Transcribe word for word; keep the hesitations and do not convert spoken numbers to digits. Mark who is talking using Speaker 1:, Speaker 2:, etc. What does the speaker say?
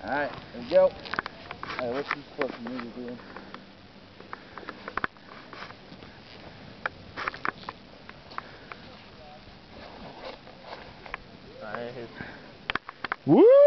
Speaker 1: Alright, here we go. Alright, what's this supposed to need to do? Alright,
Speaker 2: Woo!